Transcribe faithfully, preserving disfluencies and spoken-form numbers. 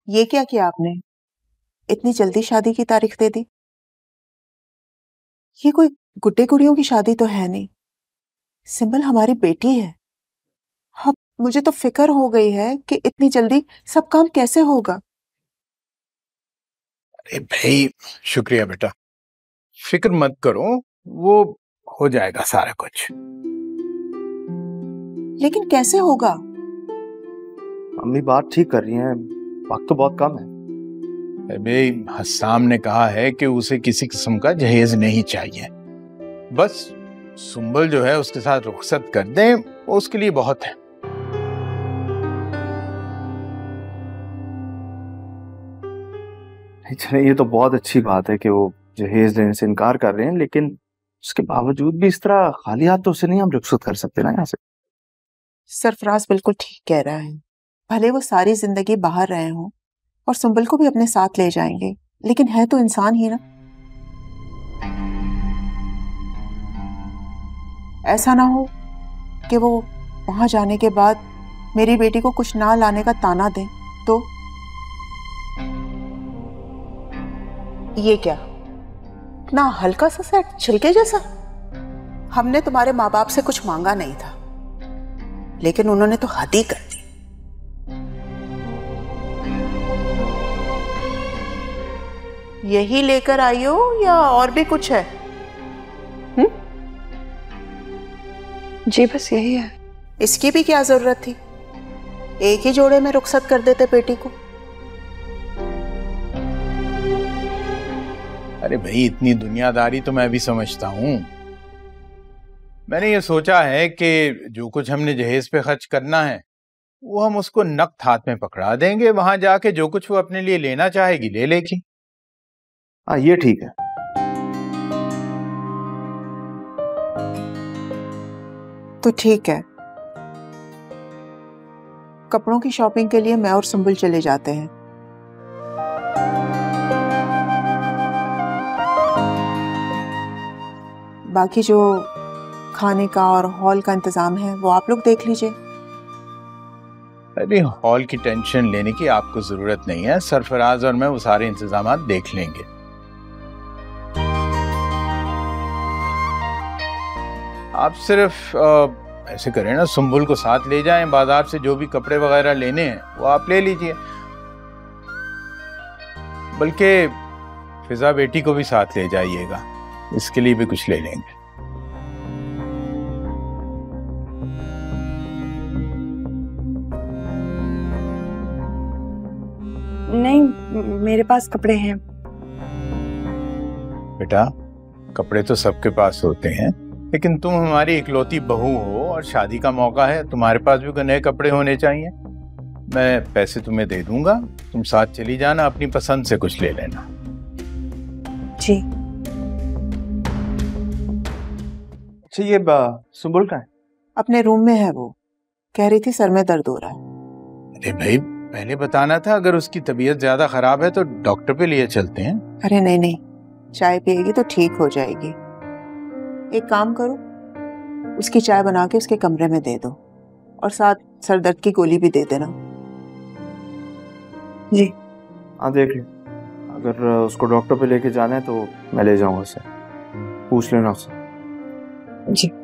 ये क्या किया आपने? इतनी जल्दी शादी की तारीख दे दी? ये कोई गुड्डे गुड़ियों की शादी तो है नहीं, सिंबल हमारी बेटी है। हाँ, मुझे तो फिक्र हो गई है कि इतनी जल्दी सब काम कैसे होगा। अरे भाई शुक्रिया बेटा, फिक्र मत करो, वो हो जाएगा सारा कुछ। लेकिन कैसे होगा? अम्मी बात ठीक कर रही हैं, वक्त तो बहुत कम है। अबे हस्साम ने कहा है कि उसे किसी किस्म का जहेज नहीं चाहिए, बस सुंबल जो है उसके साथ रुखसत कर दें, वो उसके लिए बहुत है। चलिए ये तो बहुत अच्छी बात है कि वो जहेज लेने से इनकार कर रहे हैं, लेकिन उसके बावजूद भी इस तरह खाली हाथ तो उसे नहीं हम रुखसत कर सकते ना यहाँ से। सरफराज बिल्कुल ठीक कह रहा है। भले वो सारी जिंदगी बाहर रहे हों और सुंबल को भी अपने साथ ले जाएंगे, लेकिन है तो इंसान ही ना। ऐसा ना हो कि वो वहां जाने के बाद मेरी बेटी को कुछ ना लाने का ताना दें तो। ये क्या इतना हल्का सा सेट छिलके जैसा? हमने तुम्हारे माँ बाप से कुछ मांगा नहीं था, लेकिन उन्होंने तो हद ही कर दी। यही लेकर आई हो या और भी कुछ है? हुँ? जी बस यही है। इसकी भी क्या जरूरत थी? एक ही जोड़े में रुखसत कर देते बेटी को। अरे भाई इतनी दुनियादारी तो मैं भी समझता हूँ। मैंने ये सोचा है कि जो कुछ हमने जहेज पे खर्च करना है वो हम उसको नकद हाथ में पकड़ा देंगे, वहां जाके जो कुछ वो अपने लिए लेना चाहेगी ले लेगी। हाँ ये ठीक है। तो ठीक है, कपड़ों की शॉपिंग के लिए मैं और सुंबल चले जाते हैं। बाकी जो खाने का और हॉल का इंतजाम है वो आप लोग देख लीजिए। अरे हॉल की टेंशन लेने की आपको जरूरत नहीं है, सरफराज और मैं वो सारे इंतजाम देख लेंगे। आप सिर्फ आ, ऐसे करें ना, सुंबुल को साथ ले जाएं, बाजार से जो भी कपड़े वगैरह लेने हैं वो आप ले लीजिए, बल्कि फिजा बेटी को भी साथ ले जाइएगा, इसके लिए भी कुछ ले लेंगे। नहीं, मेरे पास कपड़े हैं। बेटा कपड़े तो सबके पास होते हैं, लेकिन तुम हमारी इकलौती बहू हो और शादी का मौका है, तुम्हारे पास भी नए कपड़े होने चाहिए। मैं पैसे तुम्हें दे दूंगा, तुम साथ चली जाना, अपनी पसंद से कुछ ले लेना। जी। अच्छा ये सुंबुल का है? अपने रूम में है, वो कह रही थी सर में दर्द हो रहा है। अरे भाई पहले बताना था, अगर उसकी तबीयत ज्यादा खराब है तो डॉक्टर पे लिए चलते हैं। अरे नहीं नहीं, चाय पिएगी तो ठीक हो जाएगी। एक काम करो, उसकी चाय बना के उसके कमरे में दे दो और साथ सर दर्द की गोली भी दे देना। जी हाँ देख लो, अगर उसको डॉक्टर पे लेके जाना है तो मैं ले जाऊंगा उसे, पूछ लेना उससे। जी।